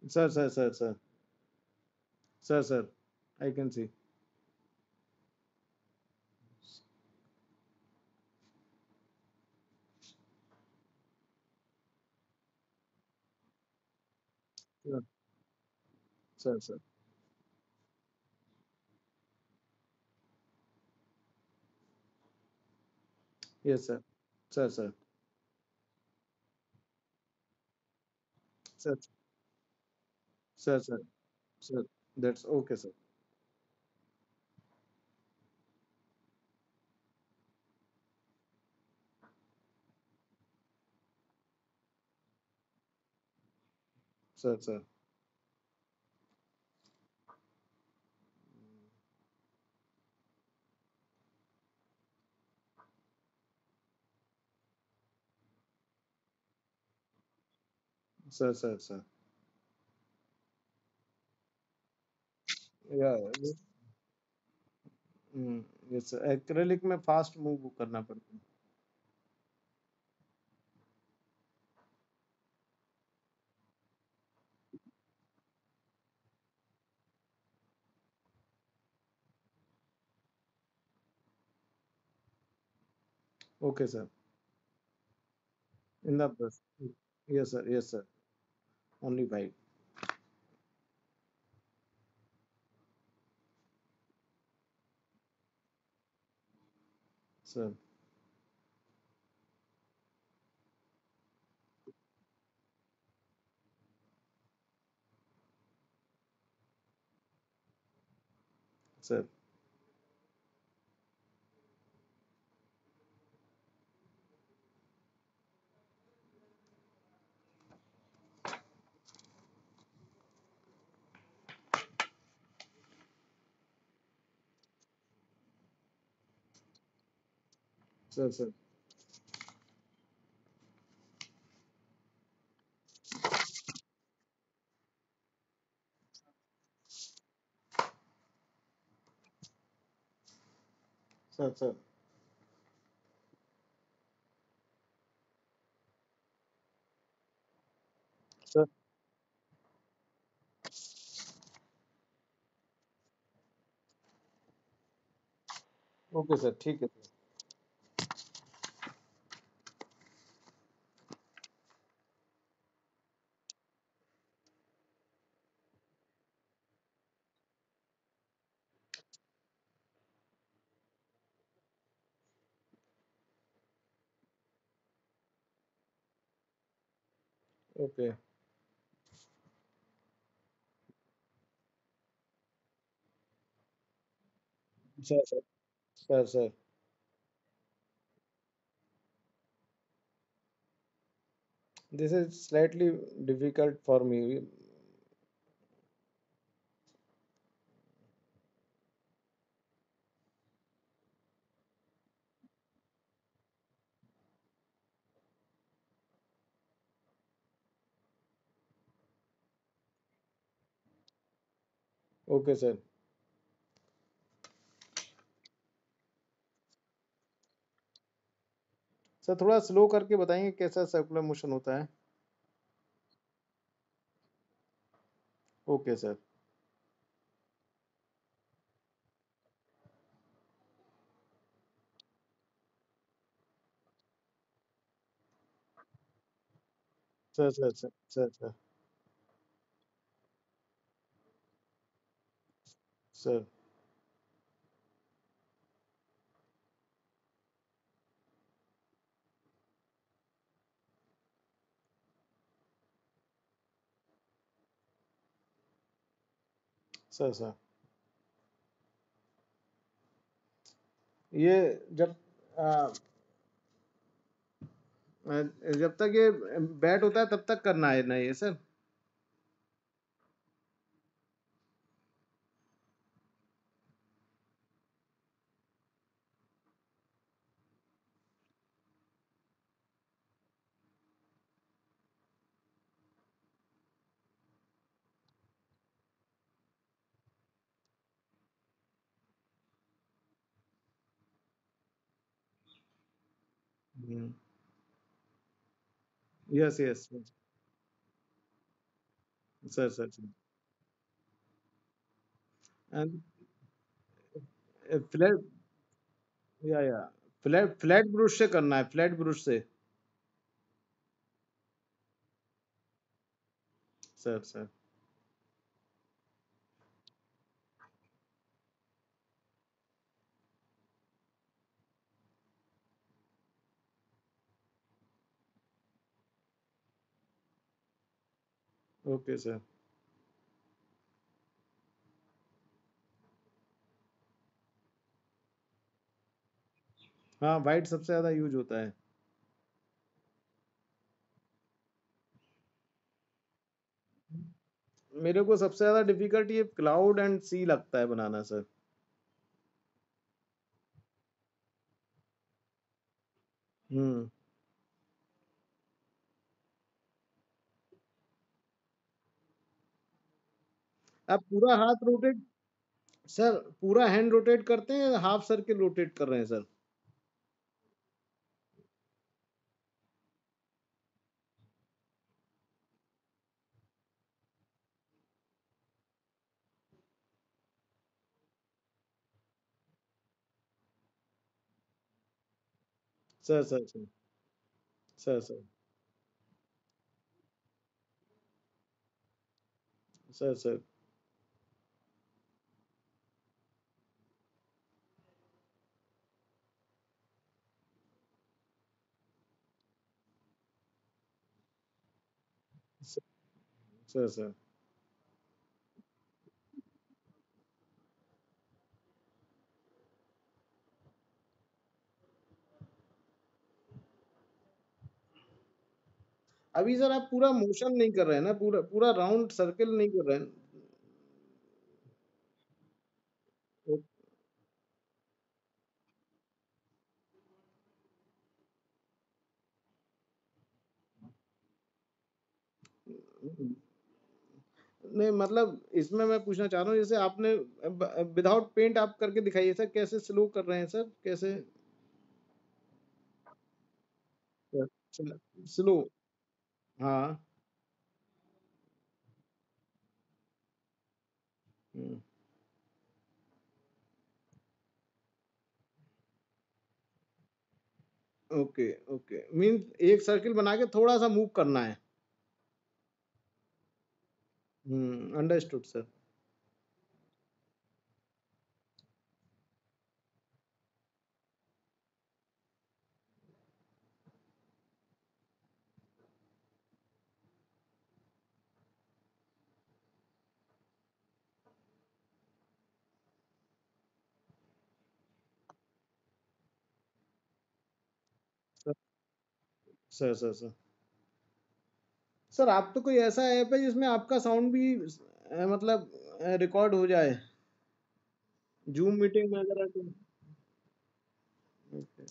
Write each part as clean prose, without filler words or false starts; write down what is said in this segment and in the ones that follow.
Sir, I can see. Sir, sir. Yes, sir. Sir. Sir, sir. Sir, that's okay, sir. Sir. Sir. Yeah. Mm, yes, sir. Acrylic में fast move करना पड़ता है. Okay, sir. In the bus. Yes, sir. Yes, sir. Only five. Sir. Sir. Sir. Sir. Sir. Okay, sir. ठीक है. Okay. Sir. Sir. This is slightly difficult for me. Okay, sir. Sir थोड़ा slow करके बताएंगे कैसा circular motion होता है. Okay sir. Sir. Sir. Sir. ये जब आ, जब तक ये बैट होता है तब तक करना है ना ये sir. Yes yes. Sir sir and flat या फ्लैट फ्लैट ब्रूश से करना है, फ्लैट ब्रूश से। Sir sir okay sir. हाँ, वाइट सबसे ज्यादा यूज होता है। मेरे को सबसे ज्यादा डिफिकल्ट ये क्लाउड एंड सी लगता है बनाना सर। हम्म। आप पूरा हाथ रोटेट, सर पूरा हैंड रोटेट करते हैं या हाफ सर्किल रोटेट कर रहे हैं sir? Sir sir sir sir sir sir sir sir sir. अभी सर आप पूरा मोशन नहीं कर रहे हैं ना, पूरा पूरा राउंड सर्किल नहीं कर रहे हैं। ओ- नहीं मतलब इसमें मैं पूछना चाह रहा हूँ, जैसे आपने विदाउट पेंट आप करके दिखाइए सर, कैसे स्लो कर रहे हैं सर, कैसे? स्लो। हाँ। हम्म, ओके ओके, मीन्स एक सर्किल बना के थोड़ा सा मूव करना है। Understood sir. Sir sir sir sir आप तो कोई ऐसा ऐप है जिसमें आपका साउंड भी मतलब रिकॉर्ड हो जाए, जूम मीटिंग में अगर आप? Okay.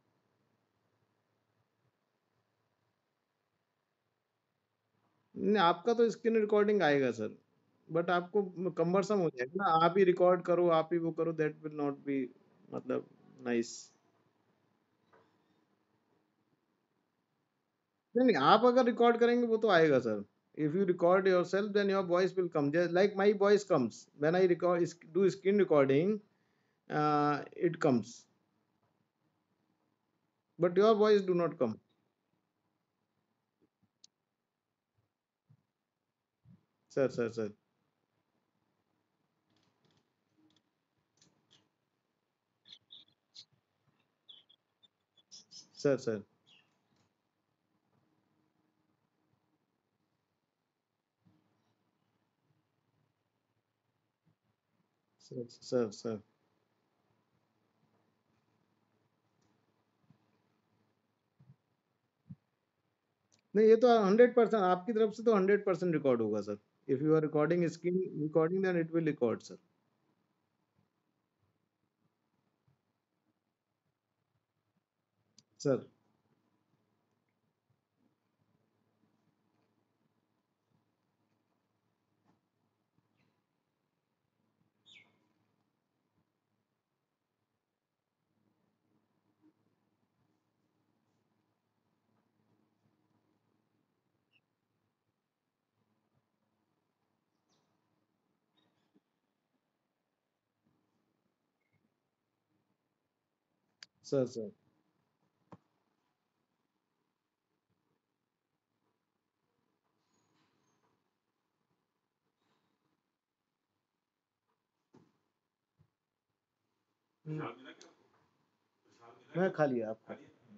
नहीं, आपका तो स्क्रीन रिकॉर्डिंग आएगा सर, बट आपको कम्बरसम हो जाएगा ना, आप ही रिकॉर्ड करो, आप ही वो करो, दैट विल नॉट बी मतलब नाइस। नहीं नहीं, आप अगर रिकॉर्ड करेंगे वो तो आएगा sir. If you record yourself then your voice will come, just like my voice comes when I record, do screen recording, it comes, but your voice do not come. Sir sir sir sir sir sir sir sir. नहीं, ये तो 100% आपकी तरफ से तो 100% record होगा sir. If you are recording screen recording then it will record sir. Sir sir मैं खा लिया आपका।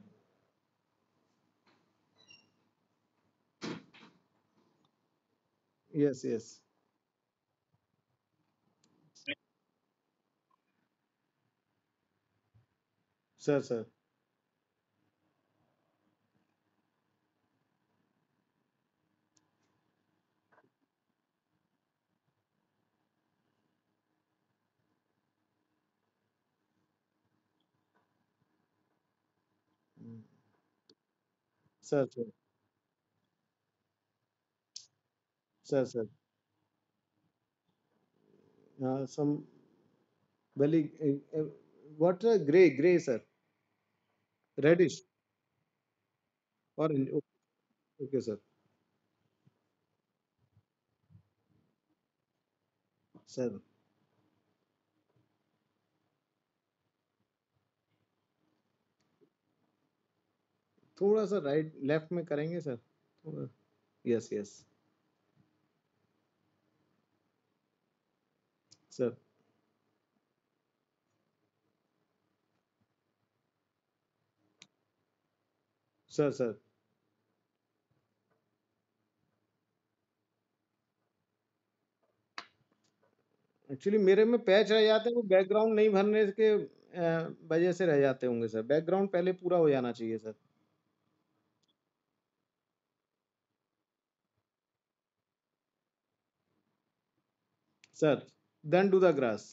Yes yes. Sir. Sir sir some वेली what grey sir, reddish, orange. Okay sir. Sir थोड़ा सा राइट लेफ्ट में करेंगे सर, थोड़ा। Yes yes. Sir sir actually मेरे में पैच रह जाते हैं, वो बैकग्राउंड नहीं भरने के वजह से रह जाते होंगे सर। बैकग्राउंड पहले पूरा हो जाना चाहिए sir. Sir then do the grass.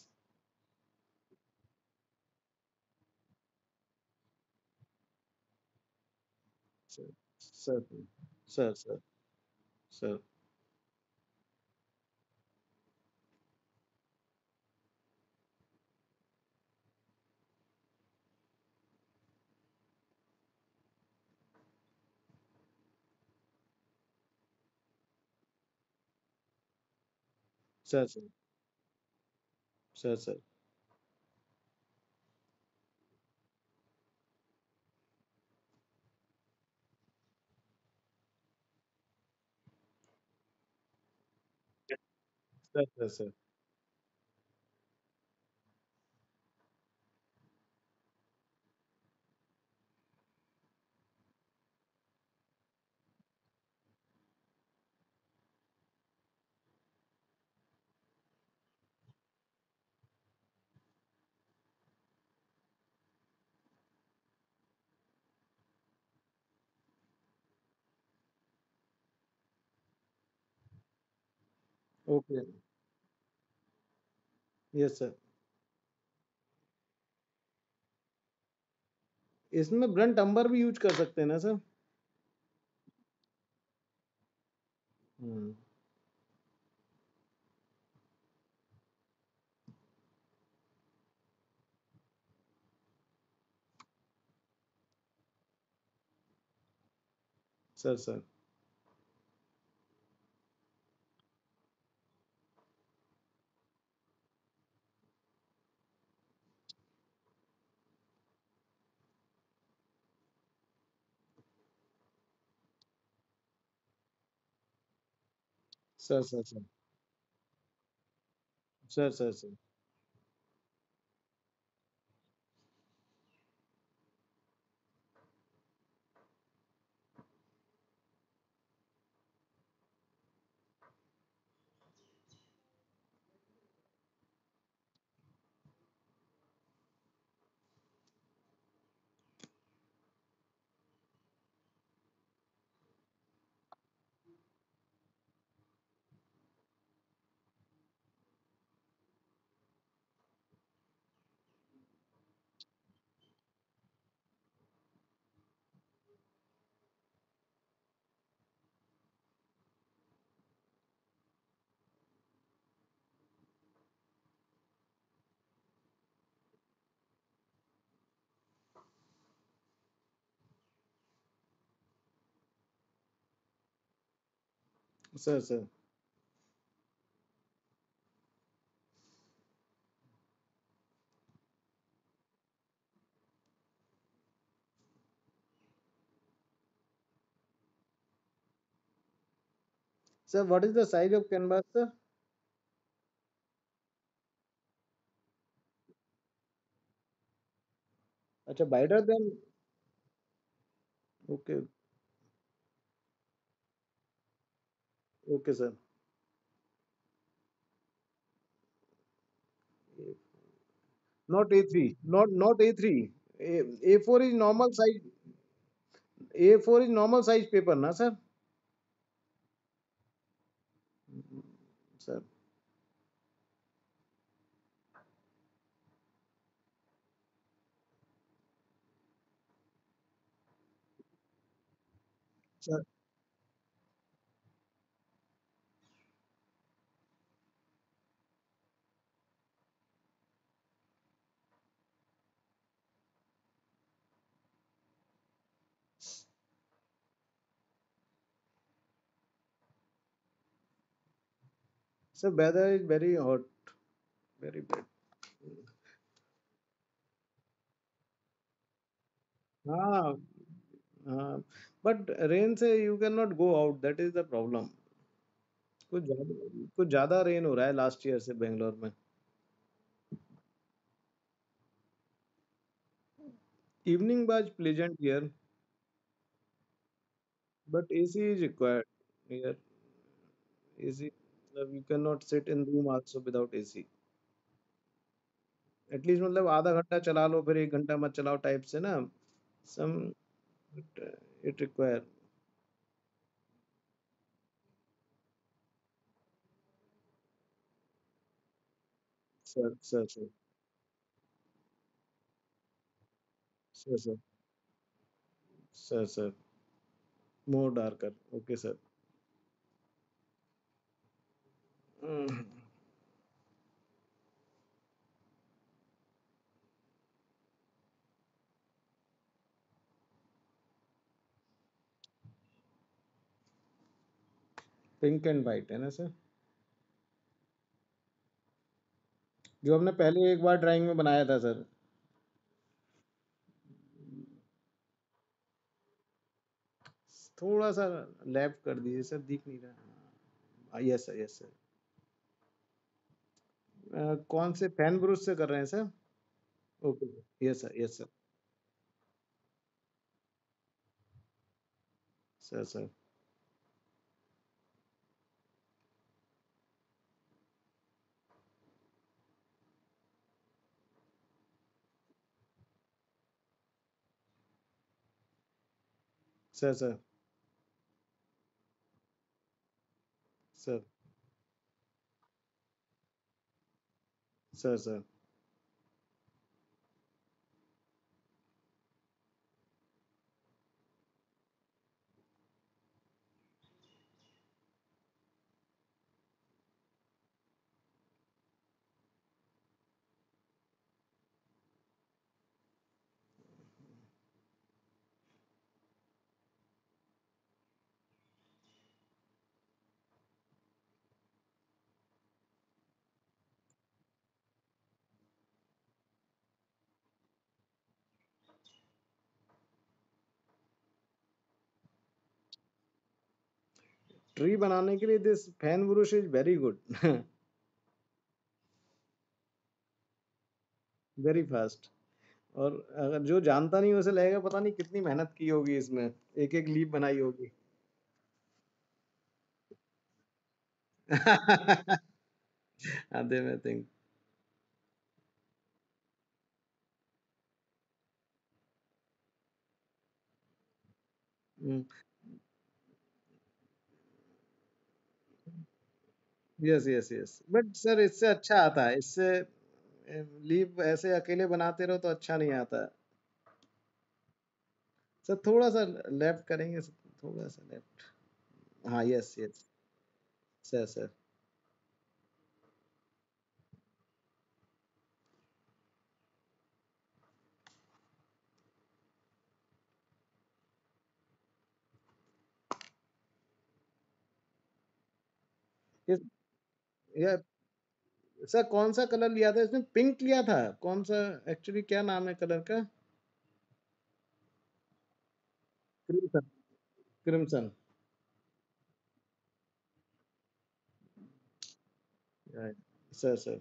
Sir sir sir sir sir sir sir sir sir sir sir sir okay. Yes sir. इसमें ब्रंट अंबर भी यूज कर सकते हैं ना sir? Hmm. Sir sir sir sir sir sir sir sir sir sir Sir, what is the size of canvas, sir? अच्छा, wider than. Okay, okay, sir. Not A3, not A3. A4 is normal size. A4 is normal size paper, na sir? Sir, sir, sir, weather is very hot, very bad. Ah, ah, but rain से you cannot go out. That is the problem. कुछ ज्यादा rain हो रहा है last year से बेंगलोर में. Evening was pleasant here, but AC is required here. AC, you cannot sit in room also without AC. At least मतलब आधा घंटा चला लो फिर 1 घंटा मत चलाओ टाइप से ना. Some it require. Sir sir sir more darker. Okay sir. Pink and white है ना सर? जो हमने पहले एक बार ड्राइंग में बनाया था सर. थोड़ा सा लेफ्ट कर दीजिए सर, दिख नहीं रहा. Yes sir, yes sir. कौन से पेन ब्रश से कर रहे हैं sir? Okay. Yes sir, yes sir. Sir sir sir sir sir sir sir tree बनाने के लिए this fan brush is very good. Very fast. और अगर जो जानता नहीं उसे लगेगा पता नहीं कितनी मेहनत की होगी इसमें, एक एक लीफ बनाई होगी. आधे में think. Yes yes yes, but sir इससे अच्छा आता है इससे. लीफ ऐसे अकेले बनाते रहो तो अच्छा नहीं आता. सर थोड़ा सा लेफ्ट करेंगे सर, थोड़ा सा लेफ्ट. हाँ, yes yes. Sir sir. Yes. या सर कौन सा कलर लिया था इसमें? पिंक लिया था कौन सा? एक्चुअली क्या नाम है कलर का? Crimson. Crimson. Right. Sir.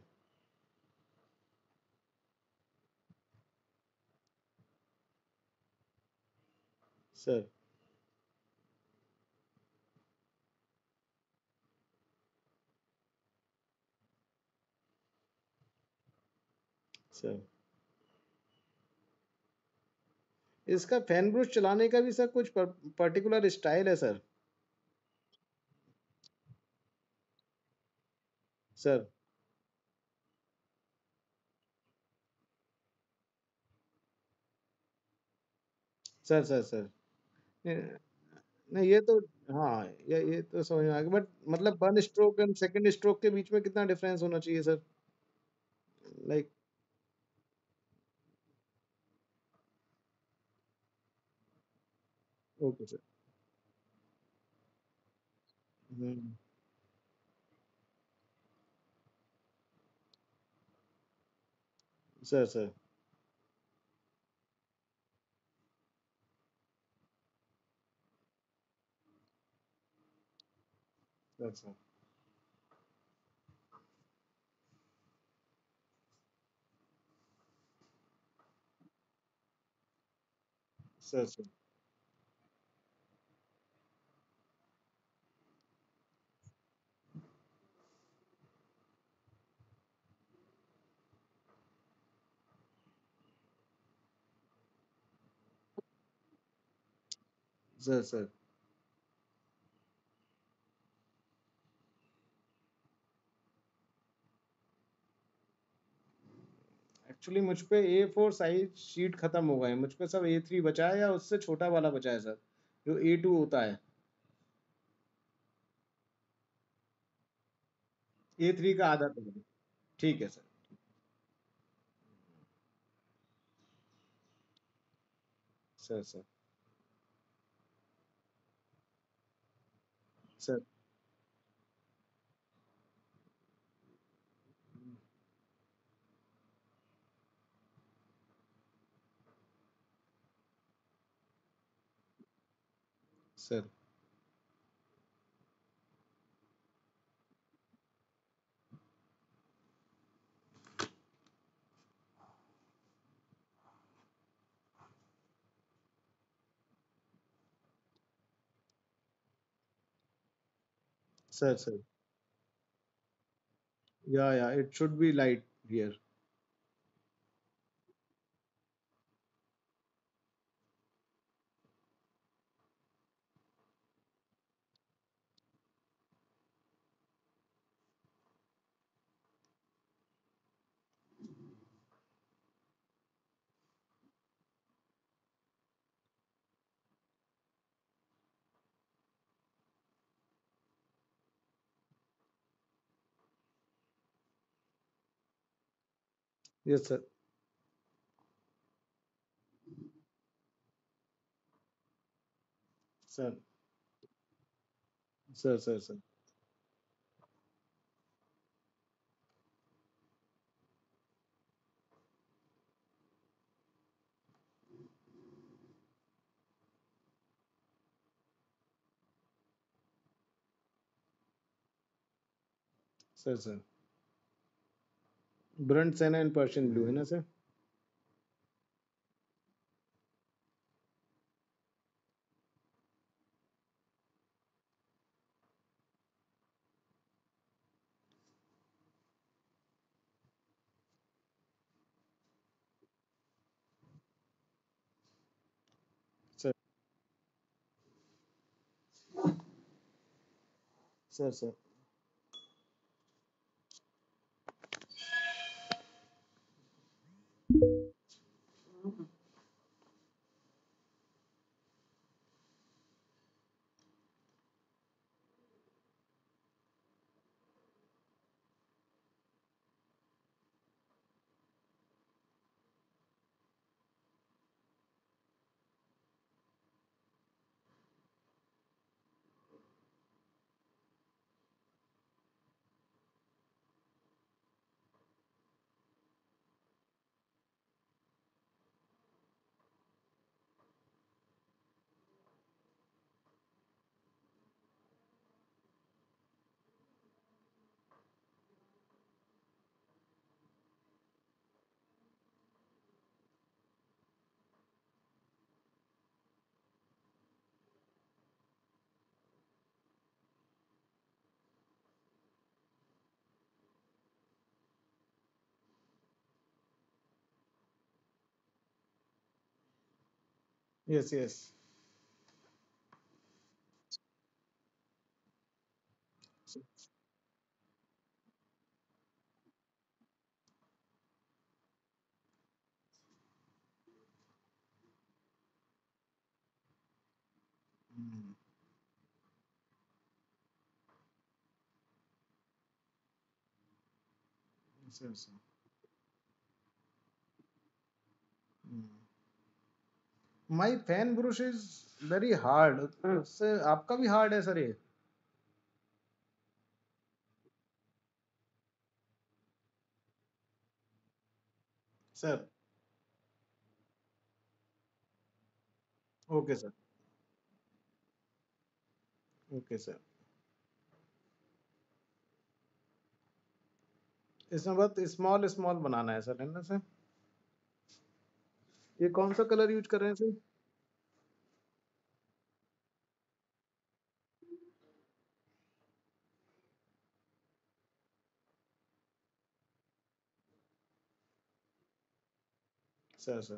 Sir. Sir, इसका फैन ब्रश चलाने का भी सर कुछ पर्टिकुलर स्टाइल है सर? Sir, sir. नहीं, नहीं ये तो, हाँ, ये तो समझ में आ गया, बट मतलब 1 स्ट्रोक एंड सेकंड स्ट्रोक के बीच में कितना डिफरेंस होना चाहिए सर? Like, okay sir. हुँ, sir. Sir. Sir. Sir. Actually मुझ पे A4 साइज़ शीट खत्म हो गए हैं। मुझ पे सब A3 बचा है या उससे छोटा वाला बचा है सर, जो A2 होता है। A3 का आधा कर दो। ठीक है sir. Sir. Sir. Sir. Sir. Yeah, it should be light here. Yes sir. Sir. Sir. Sir. Burnt sienna and Persian blue है ना sir? Sir. Sir. Yes yes. Yes yes. My fan brush is very hard. उससे आपका भी hard है sir ये? Sir okay sir. Okay sir. इसमें बहुत small small बनाना है सर, है ना सर? ये कौन सा कलर यूज कर रहे हैं sir? Sir sir.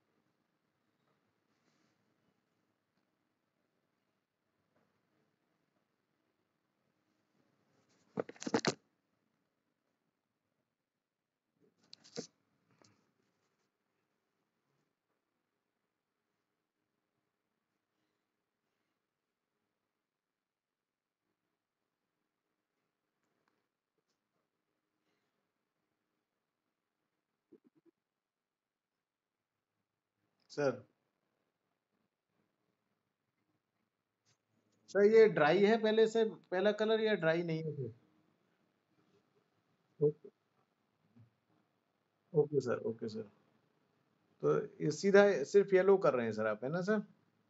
Sir sir ये ड्राई है पहले से, पहला कलर, या ड्राई नहीं है sir? Okay. Okay sir. Okay sir. तो ये सीधा सिर्फ येलो कर रहे हैं सर आप, है ना सर?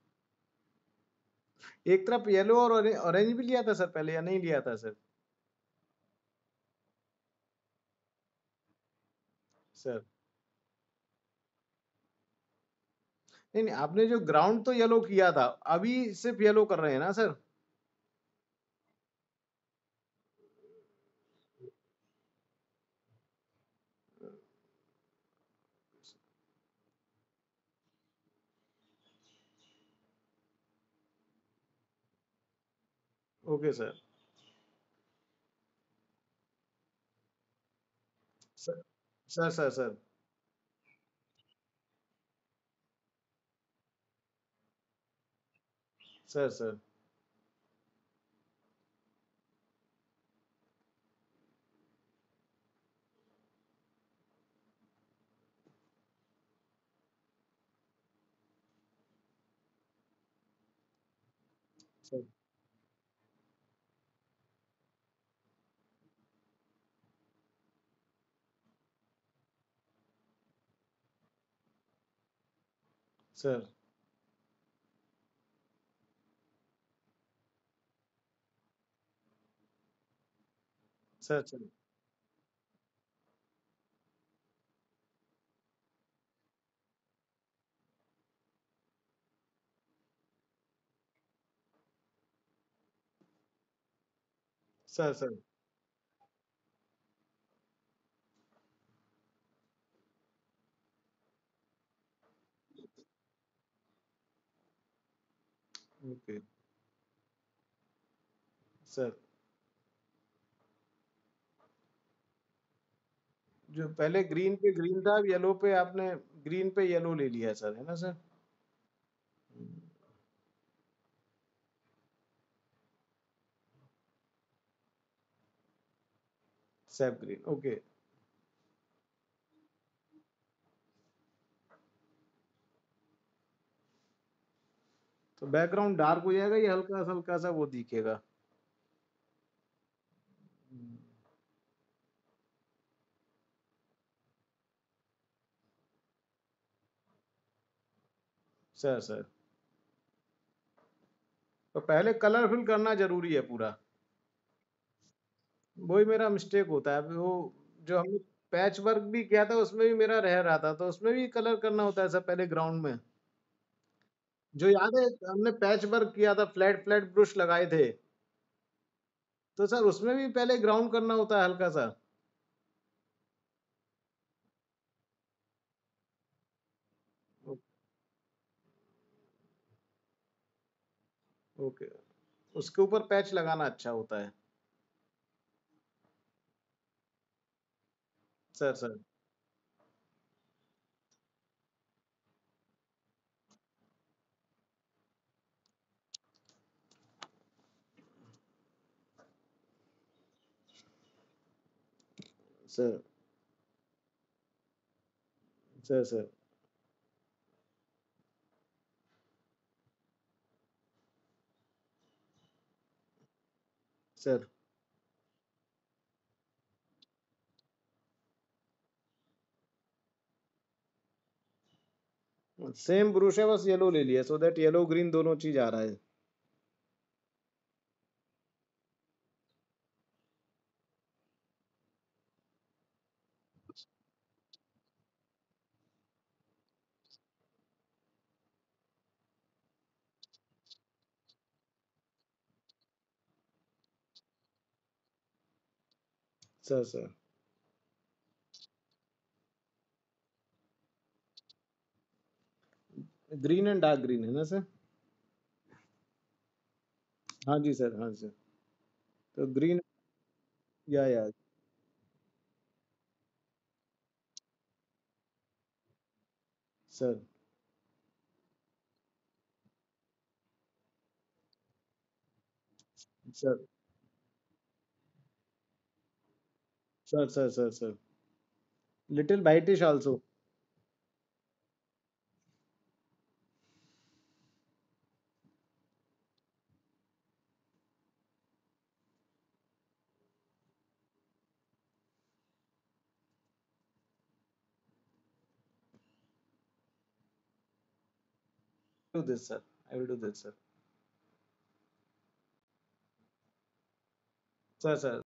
एक तरफ येलो और ऑरेंज भी लिया था सर पहले, या नहीं लिया था सर? सर नहीं नहीं, आपने जो ग्राउंड तो येलो किया था, अभी सिर्फ येलो कर रहे हैं ना sir? Okay sir. Sir sir sir sir. Sir sir. Sir sir. Sir sir. Sir sir. Okay sir. जो पहले ग्रीन पे ग्रीन था, येलो पे आपने, ग्रीन पे येलो ले लिया सर, है ना सर? Sap green, okay. तो बैकग्राउंड डार्क हो जाएगा, ये हल्का हल्का सा वो दिखेगा? Sir sir. तो पहले कलरफुल करना जरूरी है पूरा? वही मेरा मिस्टेक होता है वो। जो हमने पैच वर्क भी किया था उसमें भी मेरा रह रहा था, तो उसमें भी कलर करना होता है सर पहले ग्राउंड में? जो याद है हमने पैच वर्क किया था, फ्लैट फ्लैट ब्रुश लगाए थे, तो सर उसमें भी पहले ग्राउंड करना होता है हल्का सा? ओके, उसके ऊपर पैच लगाना अच्छा होता है। Sir, sir, sir, sir, sir, sir, same brush है, बस येलो ले लिया, सो दैट येलो ग्रीन दोनों चीज आ रहा है। Sir, sir, green and dark green है ना सर? हाँ जी सर, हाँ सर। तो ग्रीन, या sir, sir, sir, sir, sir, sir, little whitish also. Do this sir, I will do this sir. Sir, sir.